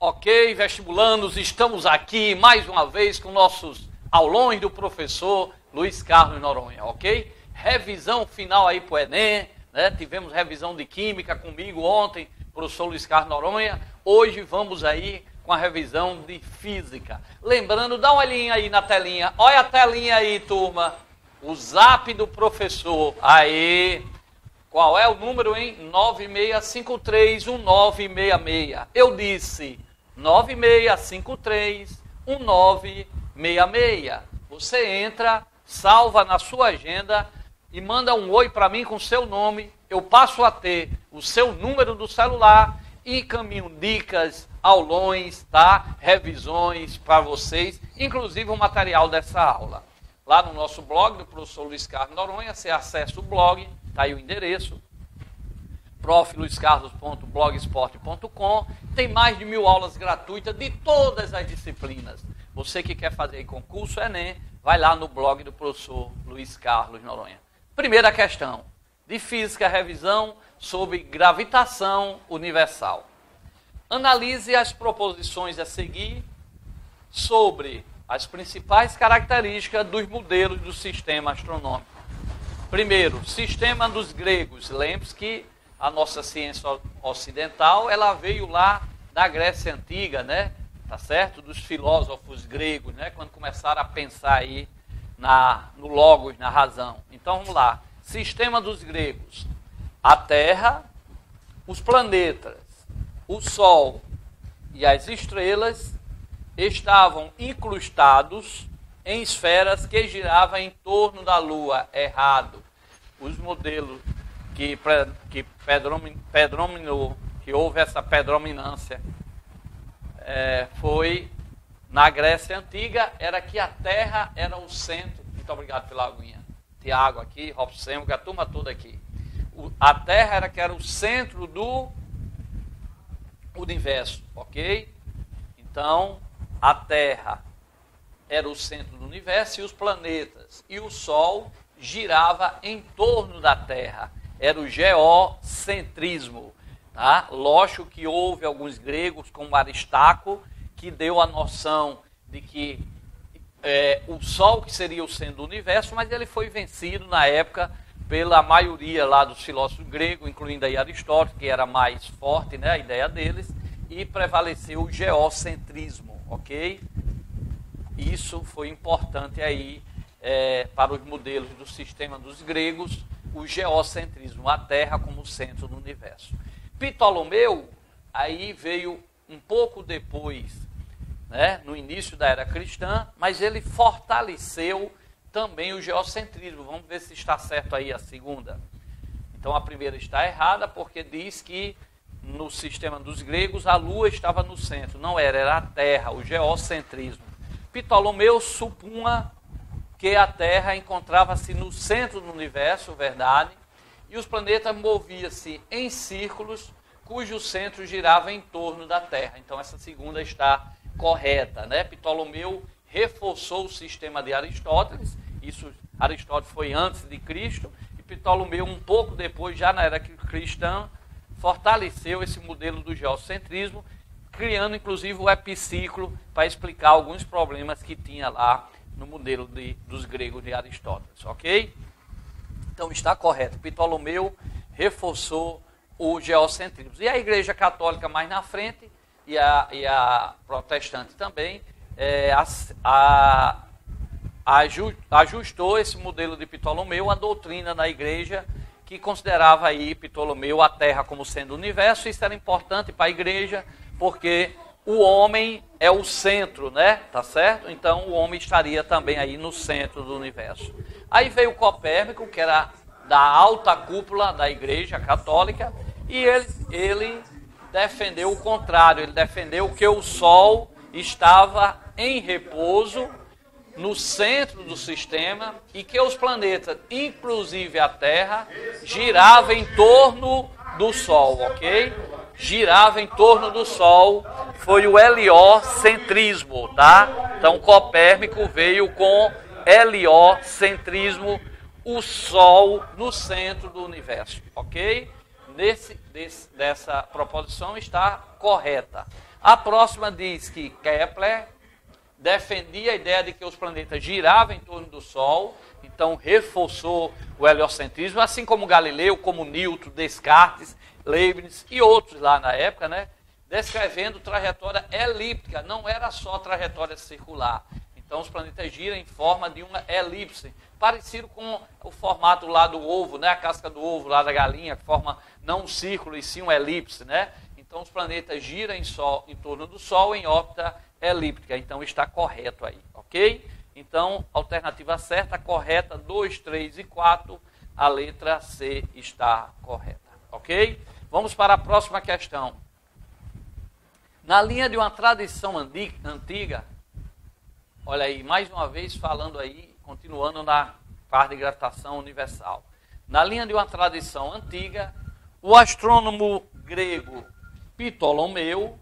Ok, vestibulandos, estamos aqui mais uma vez com nossos aulões do professor Luiz Carlos Noronha, ok? Revisão final aí para o Enem, né? Tivemos revisão de Química comigo ontem, professor Luiz Carlos Noronha. Hoje vamos aí com a revisão de Física. Lembrando, dá uma olhinha aí na telinha, olha a telinha aí, turma, o zap do professor, aí... Qual é o número, hein? 96531966. Eu disse 96531966. Você entra, salva na sua agenda e manda um oi para mim com seu nome. Eu passo a ter o seu número do celular e encaminho dicas, aulões, tá? Revisões para vocês, inclusive o material dessa aula. Lá no nosso blog do professor Luiz Carlos Noronha, você acessa o blog. Está aí o endereço, profluiscarlos.blogspot.com. Tem mais de 1000 aulas gratuitas de todas as disciplinas. Você que quer fazer concurso Enem, vai lá no blog do professor Luiz Carlos Noronha. Primeira questão, de Física, revisão sobre gravitação universal. Analise as proposições a seguir sobre as principais características dos modelos do sistema astronômico. Primeiro, sistema dos gregos. Lembre-se que a nossa ciência ocidental, ela veio lá da Grécia Antiga, né? Tá certo? Dos filósofos gregos, né? Quando começaram a pensar aí no logos, na razão. Então, vamos lá. Sistema dos gregos. A Terra, os planetas, o Sol e as estrelas estavam incrustados em esferas que giravam em torno da Lua. Errado. Os modelos que houve essa predominância foi na Grécia Antiga, era que a Terra era o centro. Muito obrigado pela aguinha. Tiago aqui, Robson, a turma toda aqui. A Terra era o centro do universo, ok? Então, a Terra era o centro do universo e os planetas e o Sol girava em torno da Terra. Era o geocentrismo. Tá? Lógico que houve alguns gregos, como Aristarco, que deu a noção de que o Sol que seria o centro do universo, mas ele foi vencido na época pela maioria lá dos filósofos gregos, incluindo aí Aristóteles, que era mais forte, né, a ideia deles, e prevaleceu o geocentrismo, ok? Isso foi importante aí para os modelos do sistema dos gregos, o geocentrismo, a Terra como centro do universo. Ptolomeu aí veio um pouco depois, né, no início da era cristã, mas ele fortaleceu também o geocentrismo. Vamos ver se está certo aí a segunda. Então a primeira está errada, porque diz que no sistema dos gregos a Lua estava no centro. Não era a Terra, o geocentrismo. Ptolomeu supunha que a Terra encontrava-se no centro do universo, verdade, e os planetas moviam-se em círculos cujo centro girava em torno da Terra. Então essa segunda está correta, né? Ptolomeu reforçou o sistema de Aristóteles, isso Aristóteles foi antes de Cristo, e Ptolomeu um pouco depois, já na era cristã, fortaleceu esse modelo do geocentrismo, criando inclusive o epiciclo para explicar alguns problemas que tinha lá no modelo dos gregos de Aristóteles, ok? Então está correto, Ptolomeu reforçou o geocentrismo. E a Igreja Católica mais na frente, e a protestante também, ajustou esse modelo de Ptolomeu à doutrina da Igreja, que considerava aí Ptolomeu a Terra como sendo o universo. Isso era importante para a Igreja, porque o homem é o centro, né? Tá certo? Então o homem estaria também aí no centro do universo. Aí veio Copérnico, que era da alta cúpula da Igreja Católica, e ele defendeu o contrário. Ele defendeu que o Sol estava em repouso no centro do sistema e que os planetas, inclusive a Terra, giravam em torno do Sol, ok? Girava em torno do Sol, foi o heliocentrismo, tá? Então Copérnico veio com heliocentrismo, o Sol no centro do universo, ok? Dessa proposição está correta. A próxima diz que Kepler defendia a ideia de que os planetas giravam em torno do Sol, então reforçou o heliocentrismo, assim como Galileu, como Newton, Descartes, Leibniz e outros lá na época, né? Descrevendo trajetória elíptica, não era só trajetória circular. Então os planetas giram em forma de uma elipse, parecido com o formato lá do ovo, né? A casca do ovo lá da galinha, que forma não um círculo e sim uma elipse, né? Então os planetas giram em torno do Sol em órbita elíptica, então está correto aí, ok? Então, alternativa certa, correta, 2, 3 e 4, a letra C está correta, ok? Vamos para a próxima questão. Na linha de uma tradição antiga, olha aí, mais uma vez falando aí, continuando na parte de gravitação universal. Na linha de uma tradição antiga, o astrônomo grego Ptolomeu,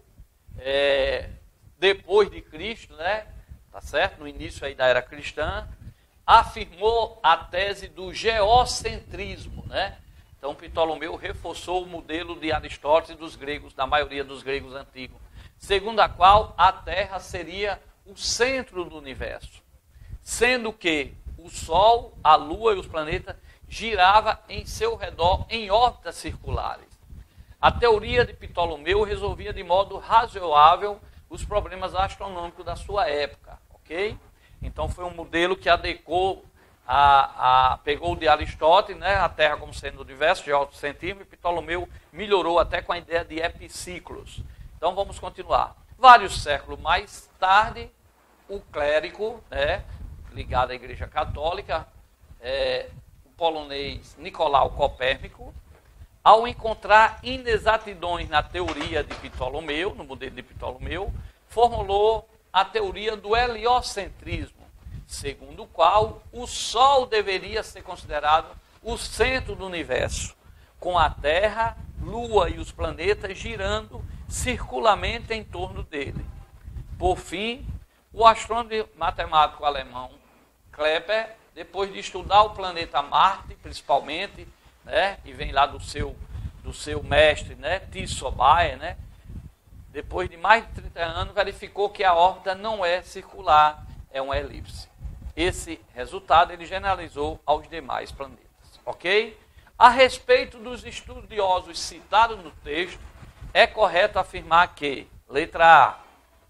depois de Cristo, né? Tá certo? No início aí da era cristã, afirmou a tese do geocentrismo, né? Então Ptolomeu reforçou o modelo de Aristóteles e dos gregos, da maioria dos gregos antigos, segundo a qual a Terra seria o centro do universo, sendo que o Sol, a Lua e os planetas giravam em seu redor em órbitas circulares. A teoria de Ptolomeu resolvia de modo razoável os problemas astronômicos da sua época, ok? Então foi um modelo que adequou, pegou de Aristóteles, né, a Terra como sendo o universo, geocentrismo, e Ptolomeu melhorou até com a ideia de epiciclos. Então vamos continuar. Vários séculos mais tarde, o clérigo, né, ligado à Igreja Católica, o polonês Nicolau Copérnico, ao encontrar inexatidões na teoria de Ptolomeu, no modelo de Ptolomeu, formulou a teoria do heliocentrismo, segundo o qual o Sol deveria ser considerado o centro do universo, com a Terra, Lua e os planetas girando circularmente em torno dele. Por fim, o astrônomo e matemático alemão Kepler, depois de estudar o planeta Marte, principalmente, né, e vem lá do seu mestre, né, Tycho Brahe, né, depois de mais de 30 anos, verificou que a órbita não é circular, é uma elipse. Esse resultado ele generalizou aos demais planetas, ok? A respeito dos estudiosos citados no texto, é correto afirmar que, letra A,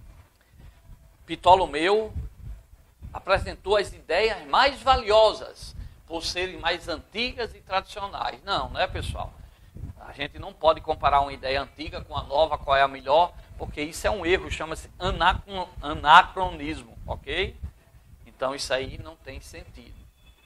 Ptolomeu apresentou as ideias mais valiosas por serem mais antigas e tradicionais. Não é, pessoal? A gente não pode comparar uma ideia antiga com a nova, qual é a melhor, porque isso é um erro, chama-se anacronismo, ok? Então isso aí não tem sentido.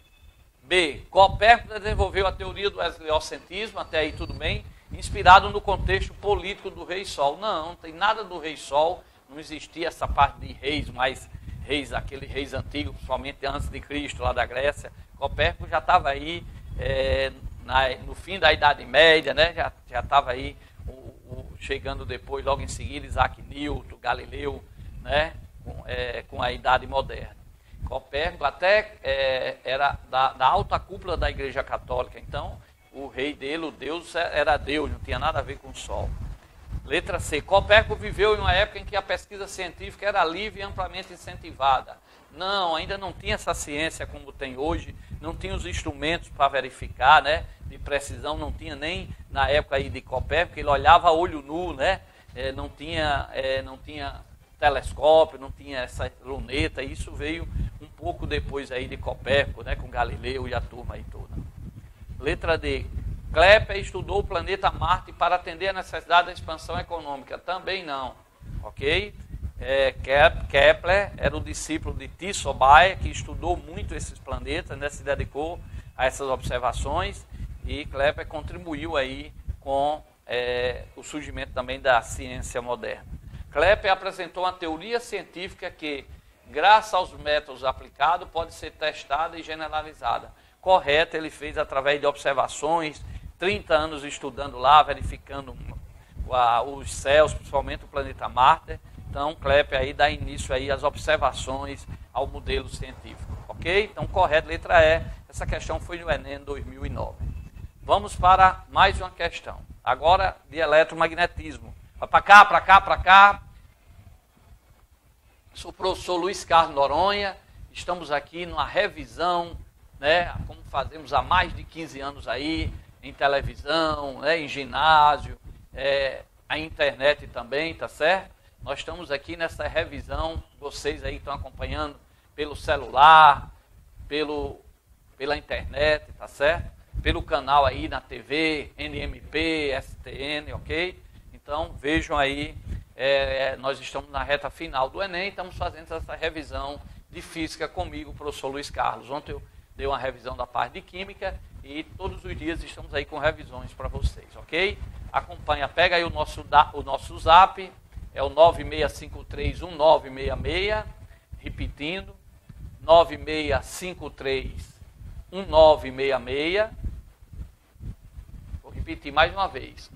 B. Copérnico desenvolveu a teoria do heliocentrismo, até aí tudo bem, inspirado no contexto político do Rei Sol. Não tem nada do Rei Sol, não existia essa parte de reis, mas aqueles reis antigos, principalmente antes de Cristo, lá da Grécia. Copérnico já estava aí no fim da Idade Média, né? Já estava aí chegando depois, logo em seguida, Isaac Newton, Galileu, né? Com a Idade Moderna. Copérnico até era da alta cúpula da Igreja Católica, então o rei dele, o Deus, era Deus, não tinha nada a ver com o Sol. Letra C. Copérnico viveu em uma época em que a pesquisa científica era livre e amplamente incentivada. Não, ainda não tinha essa ciência como tem hoje, não tinha os instrumentos para verificar, né, de precisão, não tinha nem na época aí de Copérnico, ele olhava a olho nu, né, não tinha telescópio, não tinha essa luneta, e isso veio um pouco depois aí de Copérnico, né, com Galileu e a turma aí toda. Letra D. Kepler estudou o planeta Marte para atender a necessidade da expansão econômica. Também não, ok? Kepler era o discípulo de Tycho Brahe, que estudou muito esses planetas, né, se dedicou a essas observações, e Kepler contribuiu aí com o surgimento também da ciência moderna. Kepler apresentou uma teoria científica que, graças aos métodos aplicados, pode ser testada e generalizada. Correto, ele fez através de observações, 30 anos estudando lá, verificando os céus, principalmente o planeta Marte. Então, Kepler aí dá início aí às observações ao modelo científico, ok? Então, correto, letra E. Essa questão foi no Enem 2009. Vamos para mais uma questão. Agora, de eletromagnetismo. Vai para cá, para cá, para cá. Sou o professor Luiz Carlos Noronha, estamos aqui numa revisão, né, como fazemos há mais de 15 anos aí, em televisão, né, em ginásio, a internet também, tá certo? Nós estamos aqui nessa revisão, vocês aí estão acompanhando pelo celular, pela internet, tá certo? Pelo canal aí na TV, NMP, STN, ok? Então, vejam aí, nós estamos na reta final do Enem, estamos fazendo essa revisão de física comigo, o professor Luiz Carlos. Ontem eu dei uma revisão da parte de química e todos os dias estamos aí com revisões para vocês, ok? Acompanha, pega aí o nosso zap, é o 96531966, repetindo, 96531966. Vou repetir mais uma vez,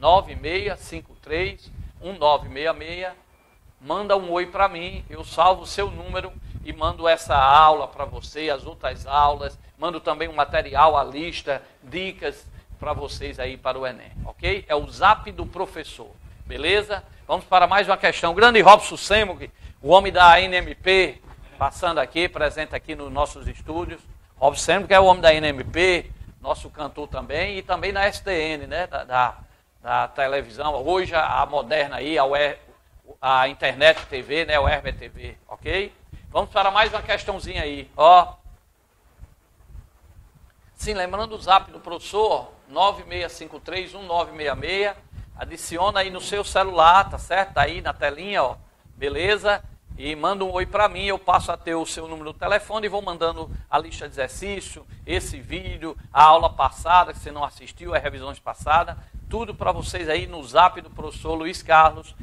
96531966. Manda um oi para mim, eu salvo o seu número e mando essa aula para você, as outras aulas, mando também um material, a lista, dicas para vocês aí para o Enem, ok? É o zap do professor, beleza? Vamos para mais uma questão. Grande Robson Semog, o homem da NMP, passando aqui, presente aqui nos nossos estúdios. Robson Semog, que é o homem da NMP, nosso cantor também, e também da STN, né, da televisão, hoje a moderna aí, a internet TV, né, o Herbe TV, ok? Vamos para mais uma questãozinha aí, ó. Sim, lembrando o zap do professor, 96531966, adiciona aí no seu celular, tá certo? Tá aí na telinha, ó, beleza? E manda um oi para mim, eu passo a ter o seu número do telefone e vou mandando a lista de exercício, esse vídeo, a aula passada que você não assistiu, as revisões passadas, tudo para vocês aí no zap do professor Luiz Carlos,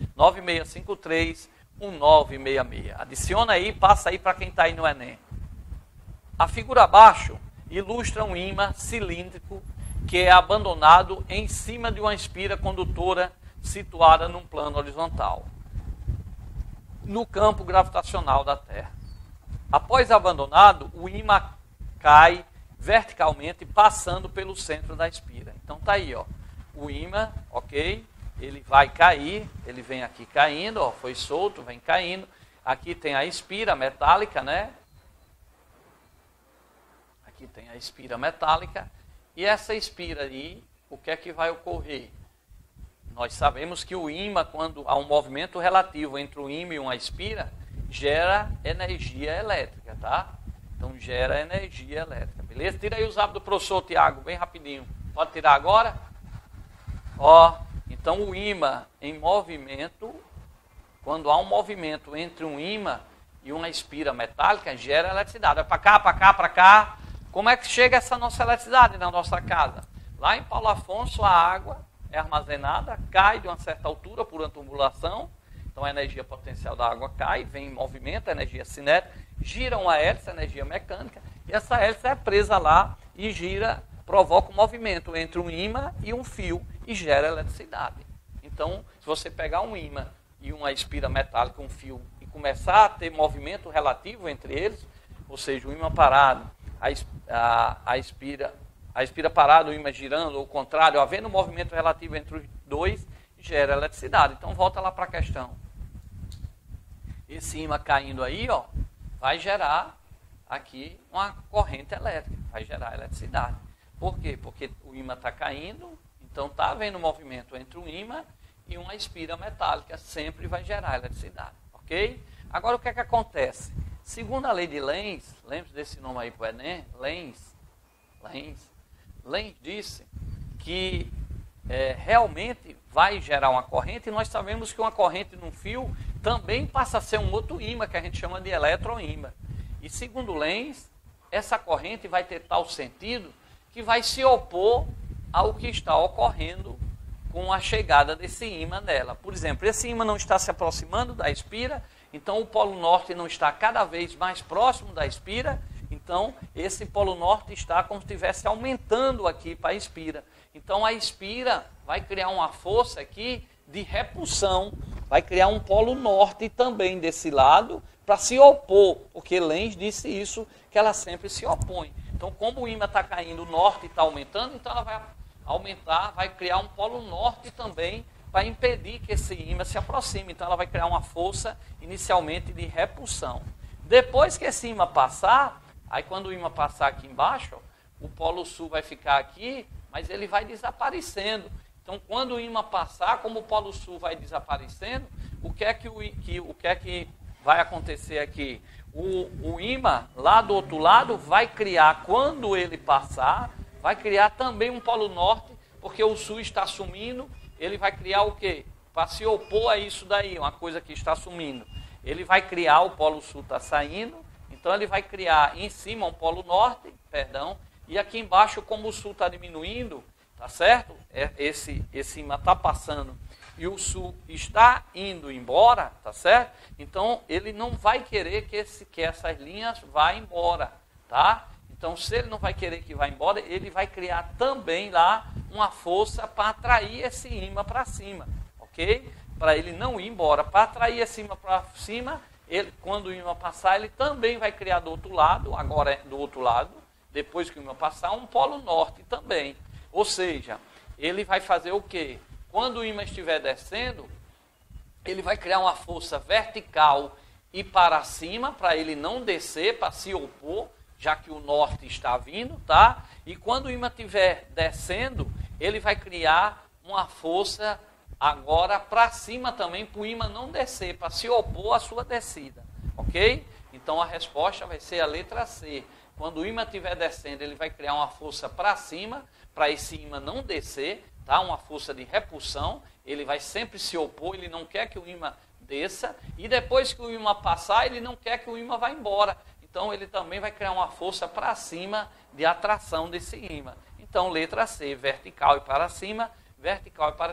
96531966. Adiciona aí, passa aí para quem está aí no Enem. A figura abaixo ilustra um ímã cilíndrico que é abandonado em cima de uma espira condutora situada num plano horizontal, no campo gravitacional da Terra. Após abandonado, o ímã cai verticalmente, passando pelo centro da espira. Então tá aí, ó, o ímã, ok? Ele vai cair, ele vem aqui caindo, ó, foi solto, vem caindo. Aqui tem a espira metálica, né? Aqui tem a espira metálica. E essa espira aí, o que é que vai ocorrer? Nós sabemos que o ímã, quando há um movimento relativo entre o ímã e uma espira, gera energia elétrica, tá? Então gera energia elétrica, beleza? Tira aí o zap do professor Tiago, bem rapidinho. Pode tirar agora? Ó, então o ímã em movimento, quando há um movimento entre um ímã e uma espira metálica, gera eletricidade. Vai para cá, para cá, para cá. Como é que chega essa nossa eletricidade na nossa casa? Lá em Paulo Afonso, a água é armazenada, cai de uma certa altura por uma tubulação, então a energia potencial da água cai, vem em movimento, a energia cinética, gira uma hélice, energia mecânica, e essa hélice é presa lá e gira, provoca um movimento entre um ímã e um fio e gera eletricidade. Então, se você pegar um ímã e uma espira metálica, um fio, e começar a ter movimento relativo entre eles, ou seja, o ímã parado, a espira parada, o ímã girando, ou o contrário, havendo movimento relativo entre os dois, gera eletricidade. Então, volta lá para a questão. Esse ímã caindo aí, ó, vai gerar aqui uma corrente elétrica, vai gerar eletricidade. Por quê? Porque o ímã está caindo, então está havendo movimento entre um ímã e uma espira metálica, sempre vai gerar eletricidade, ok? Agora, o que é que acontece? Segundo a lei de Lenz, lembre-se desse nome aí para o Enem, Lenz disse que realmente vai gerar uma corrente, e nós sabemos que uma corrente num fio também passa a ser um outro ímã, que a gente chama de eletroímã. E segundo Lenz, essa corrente vai ter tal sentido que vai se opor ao que está ocorrendo com a chegada desse ímã nela. Por exemplo, esse ímã não está se aproximando da espira, então o polo norte não está cada vez mais próximo da espira, então esse polo norte está como se estivesse aumentando aqui para a espira. Então a espira vai criar uma força aqui de repulsão, vai criar um polo norte também desse lado para se opor, porque Lenz disse isso, que ela sempre se opõe. Então como o ímã está caindo, o norte está aumentando, então ela vai aumentar, vai criar um polo norte também para impedir que esse ímã se aproxime. Então ela vai criar uma força inicialmente de repulsão. Depois que esse ímã passar, aí quando o ímã passar aqui embaixo, o polo sul vai ficar aqui, mas ele vai desaparecendo. Então quando o ímã passar, como o polo sul vai desaparecendo, o que é que vai acontecer aqui? O ímã lá do outro lado vai criar, quando ele passar, vai criar também um polo norte, porque o sul está sumindo, ele vai criar o quê? Para se opor a isso daí, uma coisa que está sumindo. Ele vai criar, o polo sul está saindo, então ele vai criar em cima um polo norte, e aqui embaixo, como o sul está diminuindo, tá certo? Esse ímã está passando e o sul está indo embora, tá certo? Então ele não vai querer que essas linhas vá embora, tá? Então se ele não vai querer que vá embora, ele vai criar também lá uma força para atrair esse ímã para cima, ok? Para ele não ir embora, para atrair esse ímã para cima, quando o ímã passar, ele também vai criar do outro lado, agora do outro lado, depois que o ímã passar, um polo norte também. Ou seja, ele vai fazer o quê? Quando o ímã estiver descendo, ele vai criar uma força vertical e para cima, para ele não descer, para se opor, já que o norte está vindo, tá? E quando o ímã estiver descendo, ele vai criar uma força agora para cima também, para o ímã não descer, para se opor à sua descida, ok? Então a resposta vai ser a letra C. Quando o ímã estiver descendo, ele vai criar uma força para cima, para esse ímã não descer, tá? Uma força de repulsão, ele vai sempre se opor, ele não quer que o ímã desça, e depois que o ímã passar, ele não quer que o ímã vá embora. Então ele também vai criar uma força para cima de atração desse ímã. Então letra C, vertical e para cima, vertical e para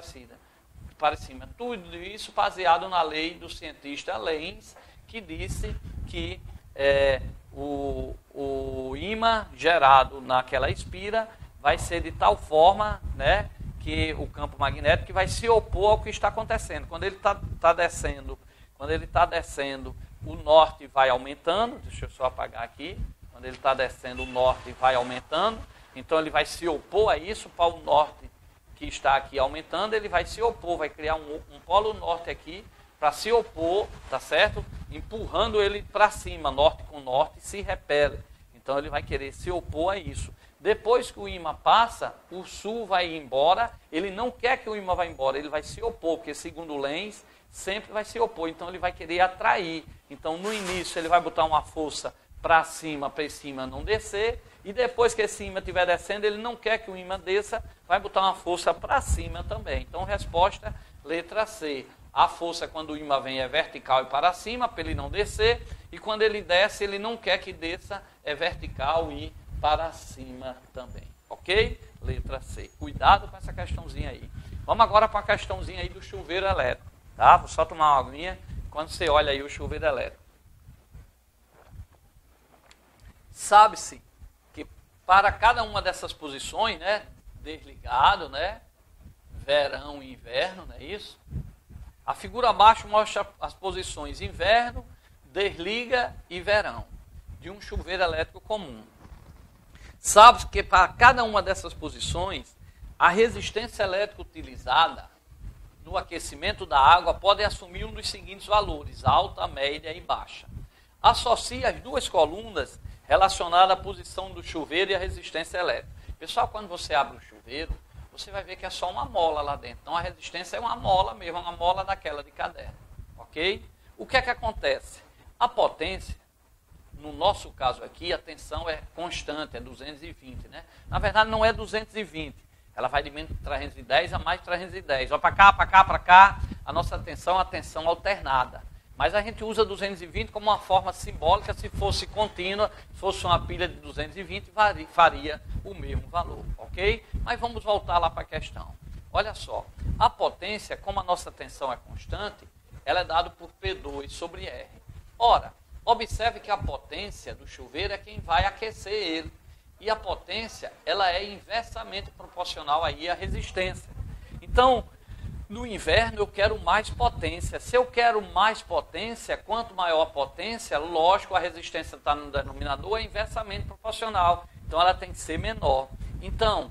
cima. Tudo isso baseado na lei do cientista Lenz, que disse que o ímã gerado naquela espira vai ser de tal forma, né, que o campo magnético vai se opor ao que está acontecendo. Quando ele está descendo, o norte vai aumentando. Deixa eu só apagar aqui. Quando ele está descendo, o norte vai aumentando. Então ele vai se opor a isso, para o norte que está aqui aumentando, ele vai se opor, vai criar um polo norte aqui para se opor, tá certo? Empurrando ele para cima, norte com norte, se repele. Então ele vai querer se opor a isso. Depois que o ímã passa, o sul vai embora, ele não quer que o ímã vá embora, ele vai se opor, porque segundo Lenz, sempre vai se opor, então ele vai querer atrair. Então no início ele vai botar uma força para cima, para esse ímã não descer, e depois que esse ímã estiver descendo, ele não quer que o ímã desça, vai botar uma força para cima também. Então resposta, letra C. A força quando o ímã vem é vertical e para cima, para ele não descer, e quando ele desce, ele não quer que desça, é vertical e para cima também, ok? Letra C. Cuidado com essa questãozinha aí. Vamos agora para a questãozinha aí do chuveiro elétrico, tá? Vou só tomar uma aguinha quando você olha aí o chuveiro elétrico. Sabe-se que para cada uma dessas posições, né, desligado, né, verão e inverno, não é isso? A figura abaixo mostra as posições inverno, desliga e verão de um chuveiro elétrico comum. Sabe-se que para cada uma dessas posições, a resistência elétrica utilizada no aquecimento da água pode assumir um dos seguintes valores, alta, média e baixa. Associe as duas colunas relacionadas à posição do chuveiro e à resistência elétrica. Pessoal, quando você abre o chuveiro, você vai ver que é só uma mola lá dentro. Então a resistência é uma mola mesmo, uma mola daquela de caderno, ok? O que é que acontece? A potência, no nosso caso aqui, a tensão é constante, é 220, né? Na verdade não é 220, ela vai de menos 310 a mais 310. Ó, para cá, para cá, para cá, a nossa tensão é uma tensão alternada. Mas a gente usa 220 como uma forma simbólica, se fosse contínua, se fosse uma pilha de 220, faria o mesmo valor, ok? Mas vamos voltar lá para a questão. Olha só, a potência, como a nossa tensão é constante, ela é dada por P2 sobre R. Ora, observe que a potência do chuveiro é quem vai aquecer ele. E a potência, ela é inversamente proporcional aí à resistência. Então, no inverno eu quero mais potência. Se eu quero mais potência, quanto maior a potência, lógico, a resistência está no denominador, é inversamente proporcional. Então ela tem que ser menor. Então,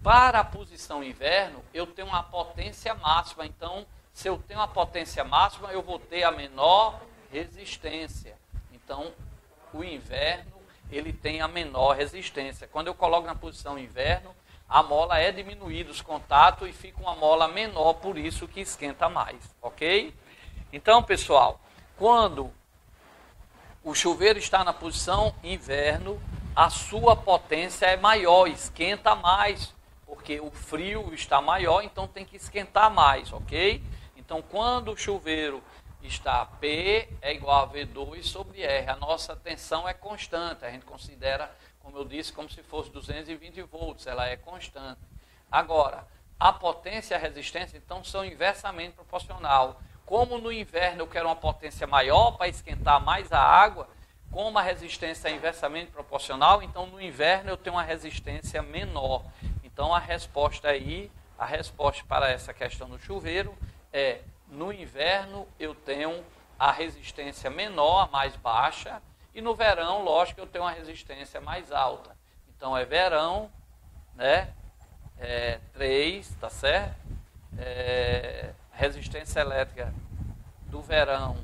Para a posição inverno, eu tenho uma potência máxima. Então, se eu tenho a potência máxima, eu vou ter a menor resistência. Então, o inverno, ele tem a menor resistência. Quando eu coloco na posição inverno, a mola é diminuída, os contatos, e fica uma mola menor, por isso que esquenta mais, ok? Então, pessoal, quando o chuveiro está na posição inverno, a sua potência é maior, esquenta mais, porque o frio está maior, então tem que esquentar mais, ok? Então, quando o chuveiro está P é igual a V2 sobre R, a nossa tensão é constante, a gente considera, como eu disse, como se fosse 220 volts, ela é constante. Agora, a potência e a resistência, então, são inversamente proporcional. Como no inverno eu quero uma potência maior para esquentar mais a água, como a resistência é inversamente proporcional, então no inverno eu tenho uma resistência menor. Então a resposta aí, a resposta para essa questão do chuveiro é: no inverno eu tenho a resistência menor, a mais baixa, e no verão, lógico, eu tenho uma resistência mais alta. Então é verão, né? 3, tá certo? Resistência elétrica do verão.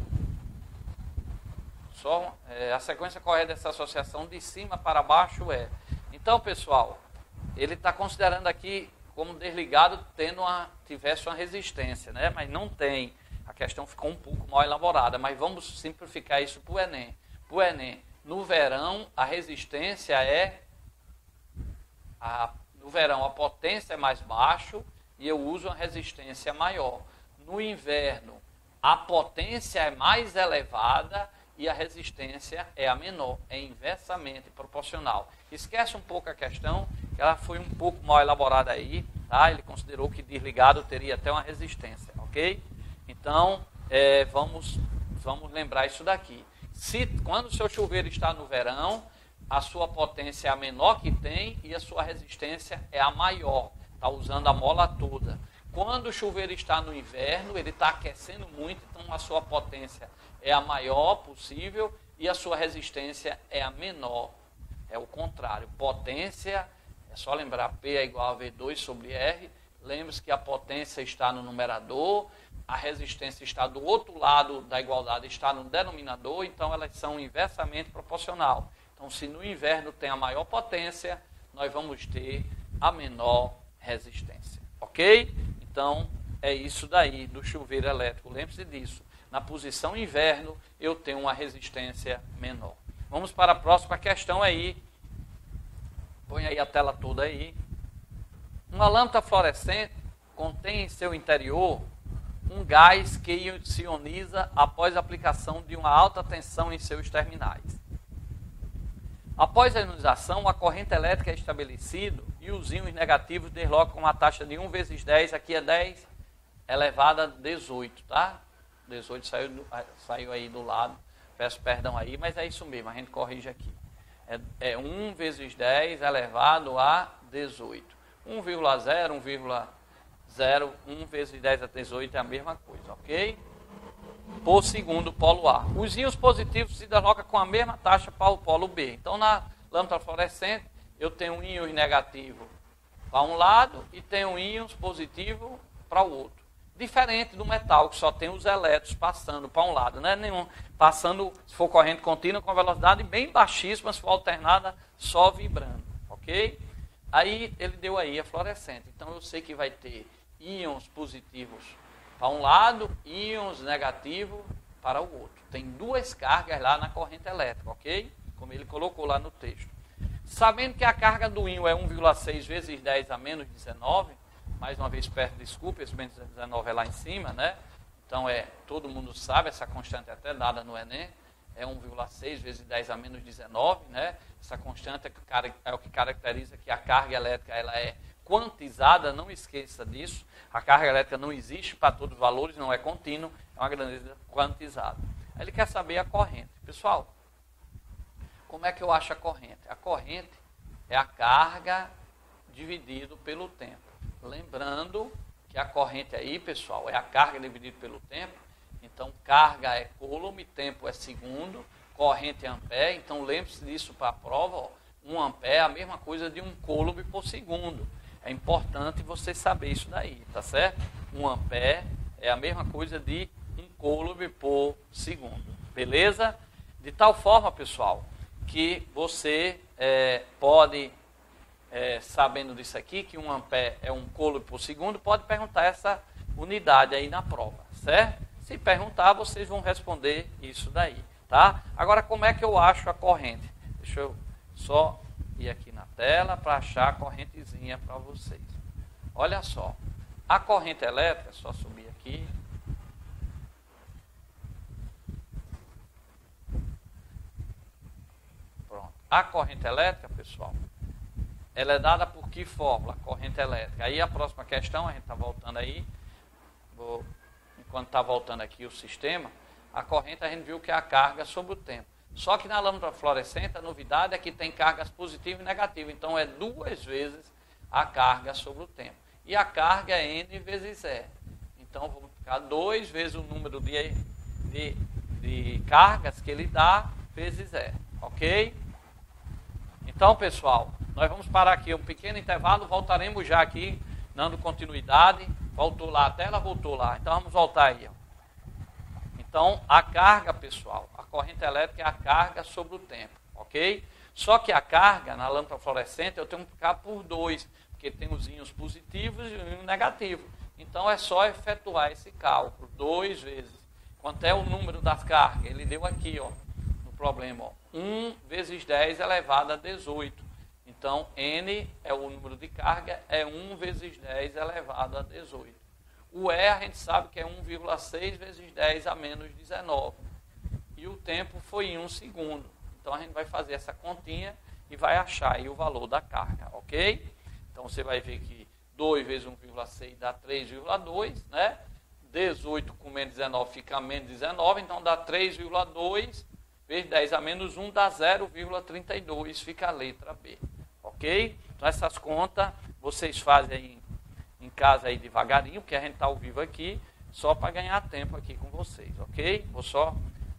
A sequência correta dessa associação de cima para baixo é. Então, pessoal, ele está considerando aqui como desligado tivesse uma resistência, né? Mas não tem. A questão ficou um pouco mal elaborada, mas vamos simplificar isso para o Enem. Para o Enem, no verão, a resistência no verão, a potência é mais baixa e eu uso uma resistência maior. No inverno, a potência é mais elevada e a resistência é a menor, é inversamente proporcional. Esquece um pouco a questão, que ela foi um pouco mal elaborada aí, tá? Ele considerou que desligado teria até uma resistência, ok? Então, vamos lembrar isso daqui. Quando o seu chuveiro está no verão, a sua potência é a menor que tem e a sua resistência é a maior, está usando a mola toda. Quando o chuveiro está no inverno, ele está aquecendo muito, então a sua potência é a maior possível e a sua resistência é a menor. É o contrário. Potência, é só lembrar, P é igual a V2 sobre R. Lembre-se que a potência está no numerador, a resistência está do outro lado da igualdade, está no denominador, então elas são inversamente proporcional. Então, se no inverno tem a maior potência, nós vamos ter a menor resistência. Ok? Então, é isso daí do chuveiro elétrico. Lembre-se disso. Na posição inverno, eu tenho uma resistência menor. Vamos para a próxima questão aí. Põe aí a tela toda aí. Uma lâmpada fluorescente contém em seu interior um gás que se ioniza após a aplicação de uma alta tensão em seus terminais. Após a ionização, a corrente elétrica é estabelecida e os íons negativos deslocam com uma taxa de 1 vezes 10, aqui é 10 elevado a 18, tá? 18 saiu aí do lado, peço perdão aí, mas é isso mesmo, a gente corrige aqui. É 1 vezes 10 elevado a 18. 1,0, 1,0, 1 vezes 10 a 18 é a mesma coisa, ok? Por segundo polo A. Os íons positivos se deslocam com a mesma taxa para o polo B. Então, na lâmpada fluorescente, eu tenho íons negativos para um lado e tenho íons positivos para o outro. Diferente do metal, que só tem os elétrons passando para um lado, né? Nenhum passando, se for corrente contínua, com velocidade bem baixíssima, se for alternada, só vibrando, ok? Aí, ele deu aí a fluorescente. Então, eu sei que vai ter íons positivos para um lado, íons negativos para o outro. Tem duas cargas lá na corrente elétrica, ok? Como ele colocou lá no texto. Sabendo que a carga do íon é 1,6 vezes 10 a menos 19, mais uma vez peço desculpa, esse menos 19 é lá em cima, né? Então, todo mundo sabe, essa constante é até dada no Enem, é 1,6 vezes 10 a menos 19, né? Essa constante é o que caracteriza que a carga elétrica ela é quantizada, não esqueça disso. A carga elétrica não existe para todos os valores, não é contínuo, é uma grandeza quantizada. Aí ele quer saber a corrente. Pessoal, como é que eu acho a corrente? A corrente é a carga dividido pelo tempo. Lembrando que a corrente aí, pessoal, é a carga dividida pelo tempo. Então, carga é coulomb, tempo é segundo, corrente é ampere. Então, lembre-se disso para a prova. Ó, 1 ampere é a mesma coisa de 1 coulomb por segundo. É importante você saber isso daí, tá certo? 1 ampere é a mesma coisa de 1 coulomb por segundo, beleza? De tal forma, pessoal, que você pode, sabendo disso aqui, que 1 ampere é 1 coulomb por segundo, pode perguntar essa unidade aí na prova, certo? Se perguntar, vocês vão responder isso daí, tá? Agora, como é que eu acho a corrente? Deixa eu só ir aqui na tela para achar a correntezinha para vocês. Olha só, a corrente elétrica, só subir aqui. Pronto. A corrente elétrica, pessoal, ela é dada por que fórmula? Corrente elétrica. Aí a próxima questão, a gente está voltando aí, enquanto está voltando aqui o sistema, a corrente a gente viu que é a carga sobre o tempo. Só que na lâmpada fluorescente a novidade é que tem cargas positivas e negativas. Então é 2 vezes a carga sobre o tempo. E a carga é N vezes E. Então vou multiplicar 2 vezes o número de cargas que ele dá vezes E. Ok? Então, pessoal, nós vamos parar aqui um pequeno intervalo. Voltaremos já aqui, dando continuidade. Voltou lá a tela, voltou lá. Então vamos voltar aí. Ó. Então, a carga, pessoal, a corrente elétrica é a carga sobre o tempo, ok? Só que a carga, na lâmpada fluorescente, eu tenho que multiplicar por 2, porque tem os íons positivos e o íon negativo. Então, é só efetuar esse cálculo, 2 vezes. Quanto é o número das cargas? Ele deu aqui, ó, no problema, ó, 1 vezes 10 elevado a 18. Então, N é o número de carga, é 1 vezes 10 elevado a 18. O E a gente sabe que é 1,6 vezes 10 a menos 19. E o tempo foi em 1 segundo. Então a gente vai fazer essa continha e vai achar aí o valor da carga, ok? Então você vai ver que 2 vezes 1,6 dá 3,2, né? 18 com menos 19 fica menos 19, então dá 3,2 vezes 10 a menos 1 dá 0,32, fica a letra B, ok? Então essas contas vocês fazem aí em casa aí devagarinho, porque a gente está ao vivo aqui, só para ganhar tempo aqui com vocês, ok? Vou só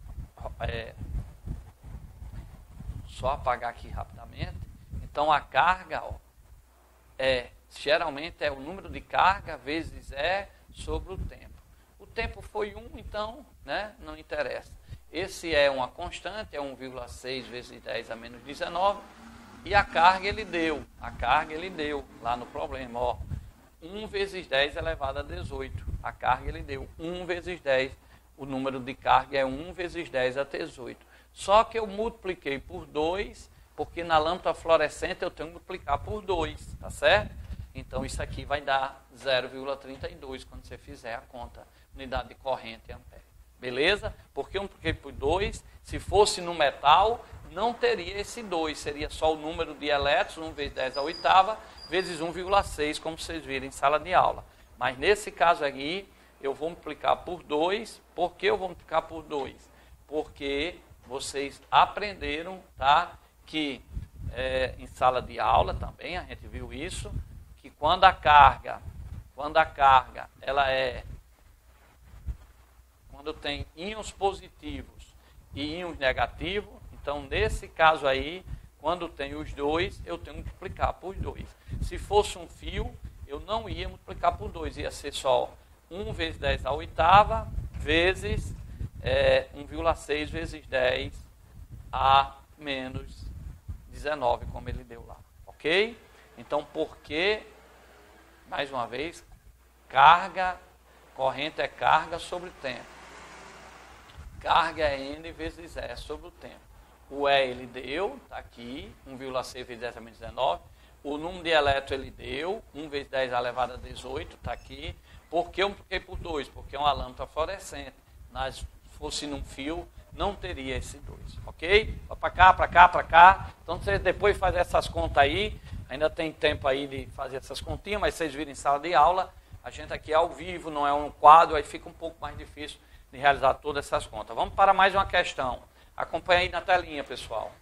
apagar aqui rapidamente. Então a carga, ó, geralmente é o número de carga vezes E sobre o tempo. O tempo foi 1, então, né, não interessa. Esse é uma constante, é 1,6 vezes 10 a menos 19, e a carga ele deu lá no problema, ó. 1 vezes 10 elevado a 18. A carga ele deu 1 vezes 10. O número de carga é 1 vezes 10 a 18. Só que eu multipliquei por 2, porque na lâmpada fluorescente eu tenho que multiplicar por 2, tá certo? Então isso aqui vai dar 0,32 quando você fizer a conta. Unidade de corrente em ampere. Beleza? Porque eu multipliquei por 2. Se fosse no metal, não teria esse 2. Seria só o número de elétrons, 1 vezes 10 a oitava, vezes 1,6, como vocês viram em sala de aula. Mas nesse caso aqui, eu vou multiplicar por 2. Por que eu vou multiplicar por 2? Porque vocês aprenderam, tá, que em sala de aula também, a gente viu isso, que quando a carga ela quando tem íons positivos e íons negativos, então nesse caso aí, quando tem os dois, eu tenho que multiplicar por 2. Se fosse um fio, eu não ia multiplicar por 2, ia ser só 1 vezes 10 a oitava, vezes 1,6 vezes 10 a menos 19, como ele deu lá, ok? Então, por que, mais uma vez, corrente é carga sobre tempo. Carga é N vezes E sobre o tempo. O E ele deu, está aqui, 1,6 vezes 10 a menos 19. O número de elétrons ele deu, 1 vezes 10 elevado a 18, está aqui. Por que eu multipliquei por 2? Porque é uma lâmpada fluorescente. Se fosse num fio, não teria esse 2, ok? Para cá, para cá, para cá. Então, vocês depois fazem essas contas aí. Ainda tem tempo aí de fazer essas continhas, mas vocês viram em sala de aula. A gente aqui é ao vivo, não é um quadro, aí fica um pouco mais difícil de realizar todas essas contas. Vamos para mais uma questão. Acompanhe aí na telinha, pessoal.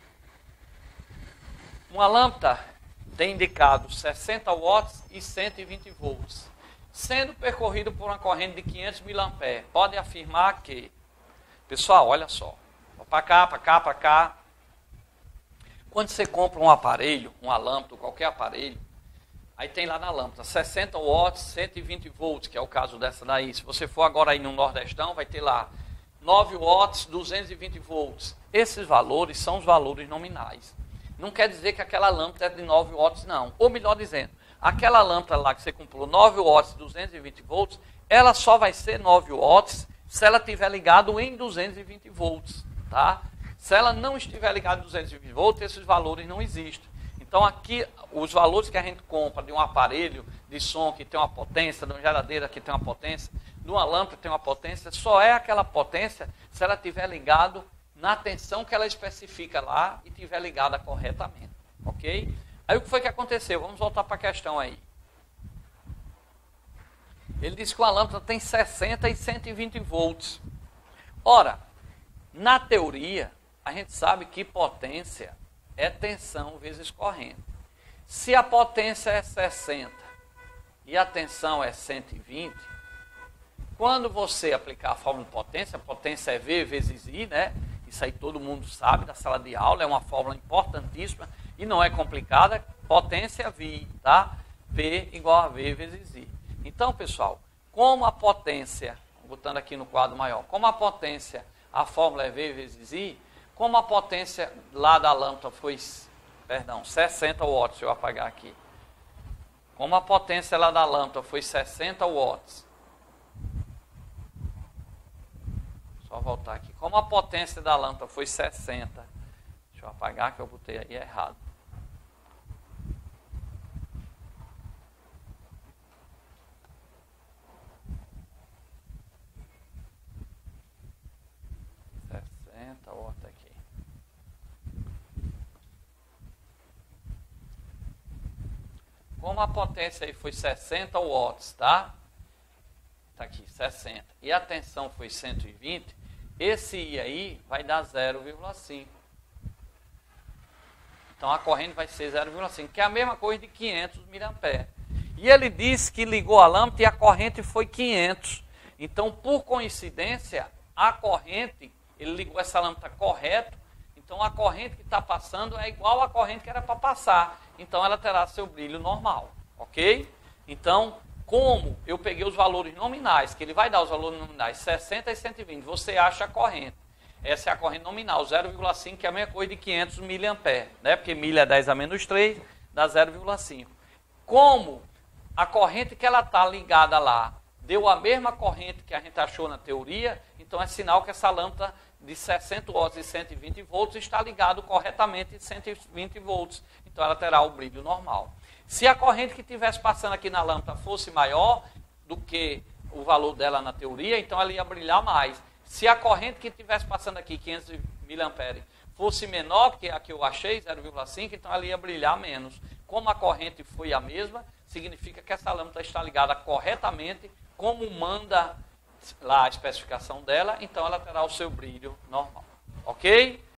Uma lâmpada tem indicado 60 watts e 120 volts, sendo percorrido por uma corrente de 500 mA. Pode afirmar que... Pessoal, olha só. Para cá, para cá, para cá. Quando você compra um aparelho, uma lâmpada, qualquer aparelho, Aí tem lá na lâmpada 60 watts, 120 volts, que é o caso dessa daí. Se você for agora aí no Nordestão, vai ter lá 9 watts, 220 volts. Esses valores são os valores nominais. Não quer dizer que aquela lâmpada é de 9 watts, não. Ou melhor dizendo, aquela lâmpada lá que você comprou, 9 watts, 220 volts, ela só vai ser 9 watts se ela estiver ligado em 220 volts, tá? Se ela não estiver ligada em 220 volts, esses valores não existem. Então aqui, os valores que a gente compra de um aparelho de som que tem uma potência, de uma geladeira que tem uma potência, de uma lâmpada que tem uma potência, só é aquela potência se ela estiver ligado na tensão que ela especifica lá e estiver ligada corretamente, ok? Aí o que foi que aconteceu? Vamos voltar para a questão aí. Ele disse que uma lâmpada tem 60 e 120 volts. Ora, na teoria, a gente sabe que potência é tensão vezes corrente. Se a potência é 60 e a tensão é 120, quando você aplicar a fórmula de potência, a potência é V vezes I, né? Isso aí todo mundo sabe da sala de aula, é uma fórmula importantíssima e não é complicada. Potência V, tá? P igual a V vezes I. Então, pessoal, como a potência, botando aqui no quadro maior, como a potência, a fórmula é V vezes I, como a potência lá da lâmpada foi, 60 watts, deixa eu apagar aqui. Como a potência lá da lâmpada foi 60 watts. Só voltar aqui. Como a potência da lâmpada foi 60, deixa eu apagar que eu botei aí errado. Watts aqui. Como a potência aí foi 60 watts, tá? Tá aqui, 60. E a tensão foi 120, esse I aí vai dar 0,5. Então a corrente vai ser 0,5, que é a mesma coisa de 500 mA. E ele disse que ligou a lâmpada e a corrente foi 500. Então, por coincidência, a corrente, ele ligou essa lâmpada correto, então a corrente que está passando é igual à corrente que era para passar. Então ela terá seu brilho normal, ok? Então, como eu peguei os valores nominais, que ele vai dar os valores nominais 60 e 120, você acha a corrente. Essa é a corrente nominal, 0,5, que é a mesma coisa de 500 mA, né? Porque milha é 10 a menos 3, dá 0,5. Como a corrente que ela está ligada lá deu a mesma corrente que a gente achou na teoria, então é sinal que essa lâmpada de 60 watts e 120 volts está ligado corretamente em 120 volts. Então ela terá o brilho normal. Se a corrente que estivesse passando aqui na lâmpada fosse maior do que o valor dela na teoria, então ela ia brilhar mais. Se a corrente que estivesse passando aqui, 500 mA, fosse menor que a que eu achei, 0,5, então ela ia brilhar menos. Como a corrente foi a mesma, significa que essa lâmpada está ligada corretamente, como manda lá a especificação dela, então ela terá o seu brilho normal. Ok?